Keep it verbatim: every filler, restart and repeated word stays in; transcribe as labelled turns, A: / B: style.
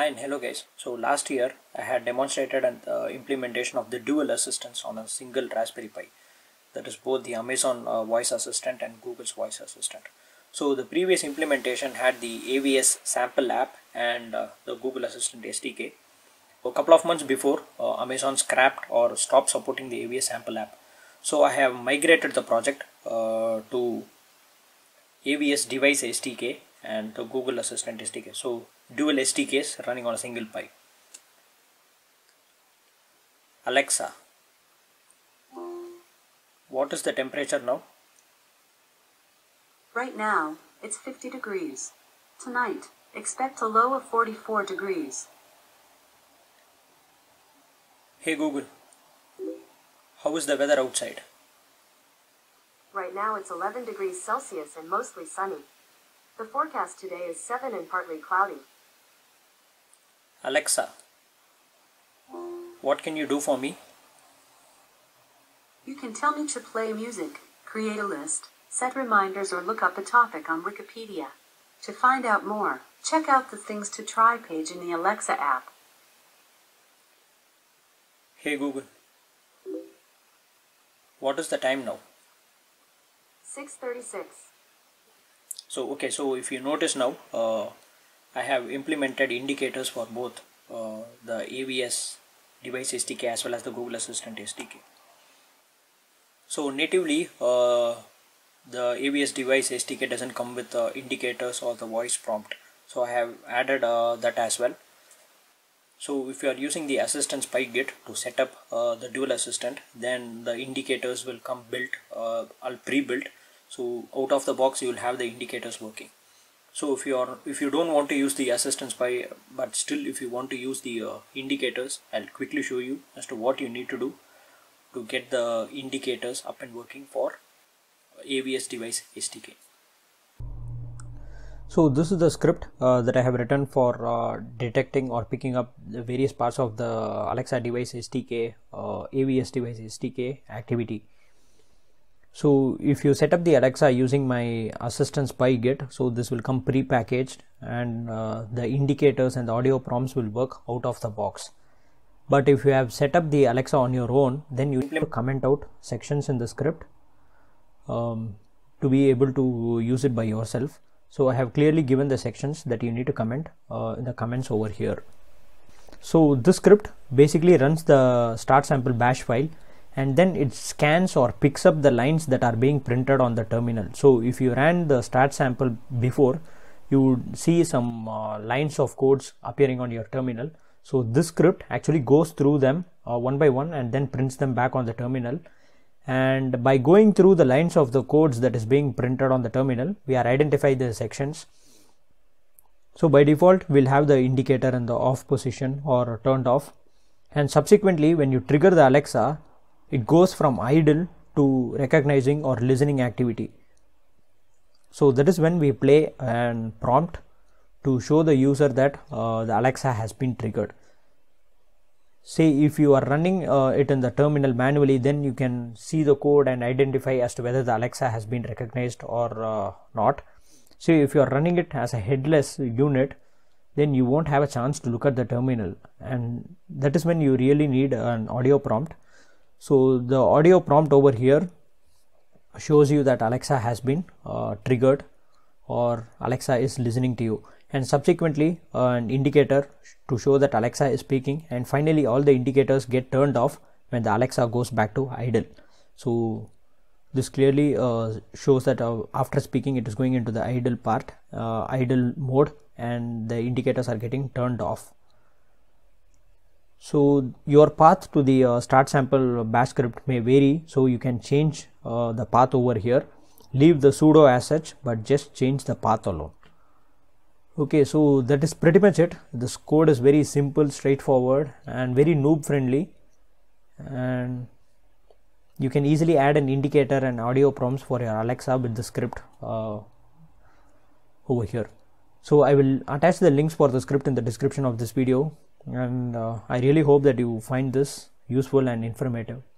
A: Hi and hello guys. So last year I had demonstrated an uh, implementation of the dual assistants on a single Raspberry Pi. That is both the Amazon uh, voice assistant and Google's voice assistant. So the previous implementation had the A V S sample app and uh, the Google Assistant S D K. A couple of months before, uh, Amazon scrapped or stopped supporting the A V S sample app. So I have migrated the project uh, to A V S device S D K and the Google Assistant S D K. So dual S D Ks running on a single Pi. Alexa, what is the temperature now?
B: Right now, it's fifty degrees. Tonight, expect a low of forty-four degrees.
A: Hey Google, how is the weather outside?
B: Right now it's eleven degrees Celsius and mostly sunny. The forecast today is seven and partly cloudy.
A: Alexa, what can you do for me?
B: You can tell me to play music, create a list, set reminders, or look up a topic on Wikipedia. To find out more, check out the Things to Try page in the Alexa app.
A: Hey Google, what is the time now?
B: six thirty-six.
A: So okay, so if you notice now, uh, I have implemented indicators for both uh, the A V S device S D K as well as the Google Assistant S D K. So natively, uh, the A V S device S D K doesn't come with uh, indicators or the voice prompt. So I have added uh, that as well. So if you are using the Assistant's PyGit to set up uh, the dual assistant, then the indicators will come built, uh, all pre-built. So out of the box you will have the indicators working. So if you are if you don't want to use the Assistant's Pi, but still if you want to use the uh, indicators, I'll quickly show you as to what you need to do to get the indicators up and working for A V S device S D K. So this is the script uh, that I have written for uh, detecting or picking up the various parts of the Alexa device S D K, uh, A V S device S D K activity. So if you set up the Alexa using my Assistant's PyGit, so this will come pre-packaged and uh, the indicators and the audio prompts will work out of the box. But if you have set up the Alexa on your own, then you need to comment out sections in the script um, to be able to use it by yourself. So I have clearly given the sections that you need to comment uh, in the comments over here. So this script basically runs the start sample bash file, and then it scans or picks up the lines that are being printed on the terminal. So if you ran the start sample before, you would see some uh, lines of codes appearing on your terminal. So this script actually goes through them uh, one by one and then prints them back on the terminal. And by going through the lines of the codes that is being printed on the terminal, we are identifying the sections. So by default, we'll have the indicator in the off position or turned off. And subsequently, when you trigger the Alexa, it goes from idle to recognizing or listening activity. So that is when we play an prompt to show the user that uh, the Alexa has been triggered. Say if you are running uh, it in the terminal manually, then you can see the code and identify as to whether the Alexa has been recognized or uh, not. So if you are running it as a headless unit, then you won't have a chance to look at the terminal, and that is when you really need an audio prompt. So the audio prompt over here shows you that Alexa has been uh, triggered or Alexa is listening to you, and subsequently uh, an indicator to show that Alexa is speaking, and finally all the indicators get turned off when the Alexa goes back to idle. So this clearly uh, shows that uh, after speaking it is going into the idle part, uh, idle mode, and the indicators are getting turned off. So your path to the uh, start sample bash script may vary, so you can change uh, the path over here. Leave the sudo as such, but just change the path alone. Okay, so that is pretty much it. This code is very simple, straightforward, and very noob friendly, and you can easily add an indicator and audio prompts for your Alexa with the script uh, over here. So I will attach the links for the script in the description of this video, and uh, I really hope that you find this useful and informative.